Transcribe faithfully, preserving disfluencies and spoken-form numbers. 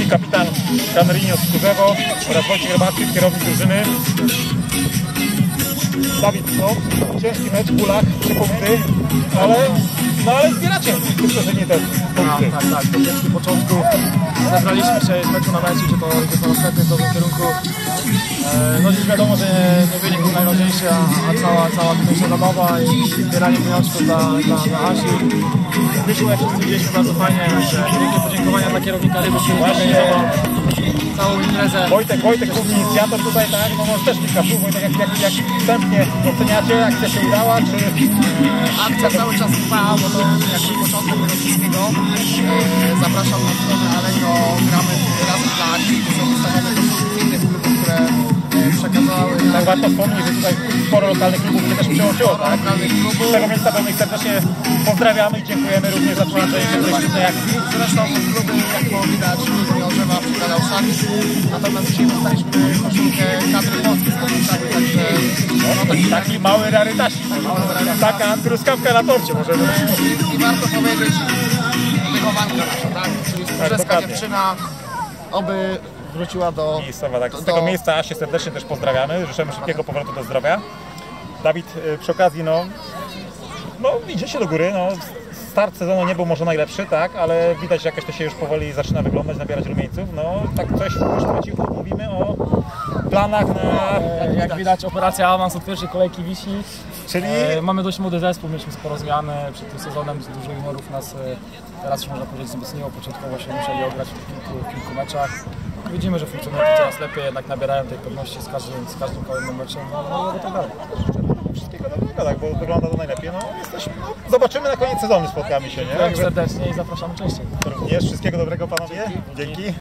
i kapitan Camerino Skórzewo oraz Wojciech Rybacki, kierownik drużyny. Dawid, no, ciężki mecz, w bólach, trzy punkty, ale, no, ale zbieracie, myślę, że nie te punkty. No, tak, tak, po ciężkim początku zebraliśmy się z meczu na mecz, czy to idzie to następny w dobrym kierunku. E, no dziś wiadomo, że nie wynik był najważniejszy, a, a cała, cała dzisiejsza zabawa i zbieranie pieniążków dla, dla, dla Asi. Wyszło, jak wszyscy widzieliśmy, bardzo fajnie, także wielkie podziękowania dla kierownika Ryby, który zorganizował całą imprezę. Wojtek, Wojtek, główny inicjator tutaj, tak, no może też kilka słów, Wojtek, jak, jak, jak wstępnie oceniacie, akcja się udała, czy... Akcja cały czas trwa, bo to jakby początek tego wszystkiego. E, zapraszam na stronę Allegro, gramy razem dla Asi, są ustawione do innych klubów, które e, przekazały... Tak, warto wspomnieć, że tutaj sporo lokalnych klubów się też przyłączyło, tak? Lokalnych klubów. Z tego miejsca pewnie serdecznie pozdrawiamy i dziękujemy również za przyłączenie się do tej świetnej akcji. Zresztą kluby, jak było widać, kluby Orzewa przekazał Szaki, natomiast dzisiaj dostaliśmy koszulkę kadry polskiej z podpisami, także... No, taki, taki mały rarytasik, taka truskawka na torcie możemy. I, I warto powiedzieć, wychowanka nasza, tak? Czyli współczeska dokładnie. dziewczyna, oby wróciła do... Miejscowa, tak. Z do, tego do... miejsca Asię serdecznie też pozdrawiamy, życzymy szybkiego powrotu do zdrowia. Dawid, przy okazji, no, no idziecie do góry, no, start sezonu nie był może najlepszy, tak, ale widać, że jakoś to się już powoli zaczyna wyglądać, nabierać rumieńców, no, tak coś już po cichu mówimy o planach na... E, jak widać, operacja awans od pierwszej kolejki wisi. Czyli... E, mamy dość młody zespół, mieliśmy sporo zmian przed tym sezonem, z dużo juniorów nas e, teraz już można powiedzieć wzmocniło, początkowo się musieli ograć w kilku, w kilku meczach. Widzimy, że funkcjonuje to coraz lepiej, jednak nabierają tej pewności z każdym, z każdym kolejnym meczem, no, no i to dalej. Wszystkiego dobrego, tak, bo wygląda to najlepiej, no, jesteśmy, no, zobaczymy na koniec sezonu, spotkamy się, nie? Dziękuję serdecznie i zapraszamy częściej. Również wszystkiego dobrego, panowie. Dzięki. Dzięki.